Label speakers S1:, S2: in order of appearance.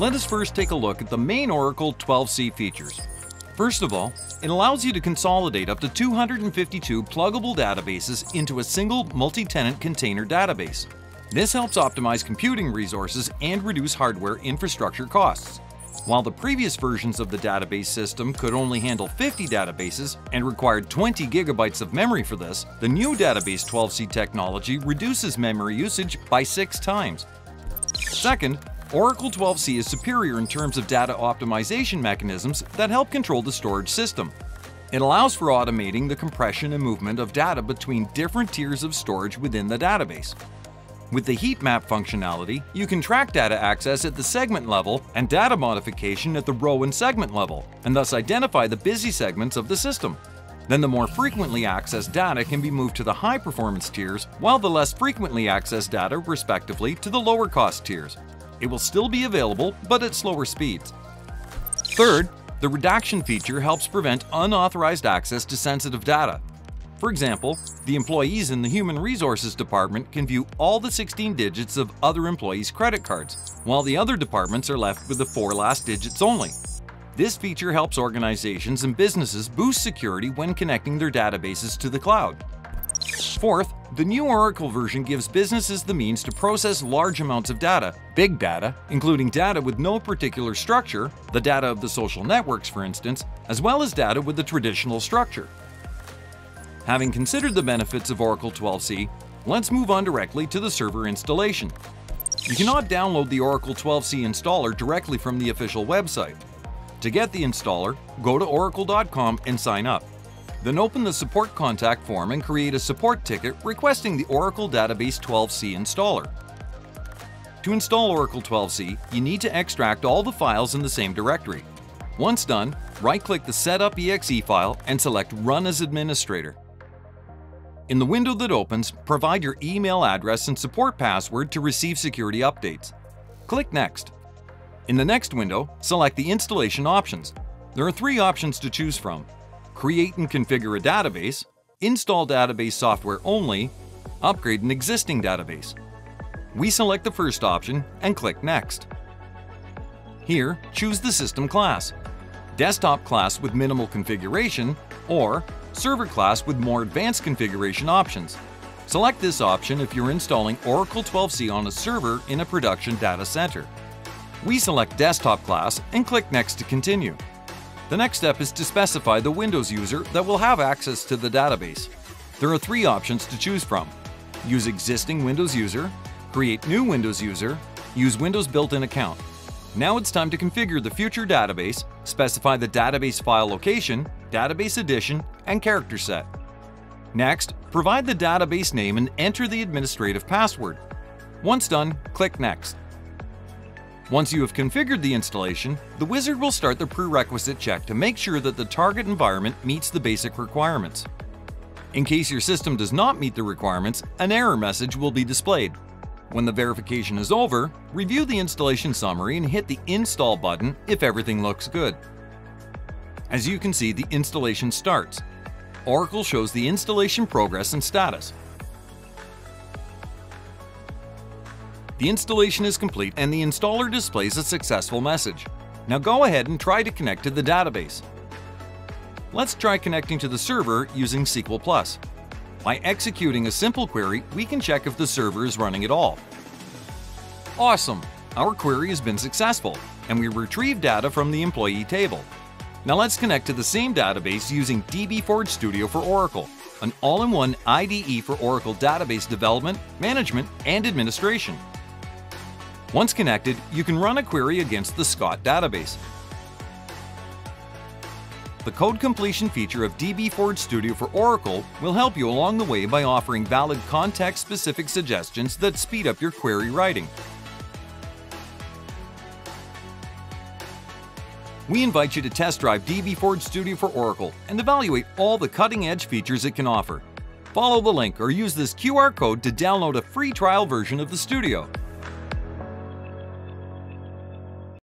S1: Let us first take a look at the main Oracle 12c features. First of all, it allows you to consolidate up to 252 pluggable databases into a single multi-tenant container database. This helps optimize computing resources and reduce hardware infrastructure costs. While the previous versions of the database system could only handle 50 databases and required 20 gigabytes of memory for this, the new database 12c technology reduces memory usage by 6 times. Second, Oracle 12c is superior in terms of data optimization mechanisms that help control the storage system. It allows for automating the compression and movement of data between different tiers of storage within the database. With the heat map functionality, you can track data access at the segment level and data modification at the row and segment level, and thus identify the busy segments of the system. Then the more frequently accessed data can be moved to the high-performance tiers, while the less frequently accessed data, respectively, to the lower-cost tiers. It will still be available, but at slower speeds. Third, the redaction feature helps prevent unauthorized access to sensitive data. For example, the employees in the Human Resources Department can view all the 16 digits of other employees' credit cards, while the other departments are left with the 4 last digits only. This feature helps organizations and businesses boost security when connecting their databases to the cloud. Fourth, the new Oracle version gives businesses the means to process large amounts of data, big data, including data with no particular structure, the data of the social networks for instance, as well as data with the traditional structure. Having considered the benefits of Oracle 12c, let's move on directly to the server installation. You cannot download the Oracle 12c installer directly from the official website. To get the installer, go to oracle.com and sign up. Then open the support contact form and create a support ticket requesting the Oracle Database 12c installer. To install Oracle 12c, you need to extract all the files in the same directory. Once done, right-click the Setup.exe file and select Run as Administrator. In the window that opens, provide your email address and support password to receive security updates. Click Next. In the next window, select the installation options. There are 3 options to choose from: Create and configure a database, install database software only, upgrade an existing database. We select the first option and click Next. Here, choose the system class: desktop class with minimal configuration or server class with more advanced configuration options. Select this option if you're installing Oracle 12c on a server in a production data center. We select desktop class and click Next to continue. The next step is to specify the Windows user that will have access to the database. There are 3 options to choose from: use existing Windows user, create new Windows user, use Windows built-in account. Now it's time to configure the future database, specify the database file location, database edition, and character set. Next, provide the database name and enter the administrative password. Once done, click Next. Once you have configured the installation, the wizard will start the prerequisite check to make sure that the target environment meets the basic requirements. In case your system does not meet the requirements, an error message will be displayed. When the verification is over, review the installation summary and hit the Install button if everything looks good. As you can see, the installation starts. Oracle shows the installation progress and status. The installation is complete and the installer displays a successful message. Now go ahead and try to connect to the database. Let's try connecting to the server using SQL Plus. By executing a simple query, we can check if the server is running at all. Awesome! Our query has been successful, and we retrieved data from the employee table. Now let's connect to the same database using dbForge Studio for Oracle, an all-in-one IDE for Oracle database development, management, and administration. Once connected, you can run a query against the Scott database. The code completion feature of dbForge Studio for Oracle will help you along the way by offering valid context-specific suggestions that speed up your query writing. We invite you to test drive dbForge Studio for Oracle and evaluate all the cutting-edge features it can offer. Follow the link or use this QR code to download a free trial version of the Studio.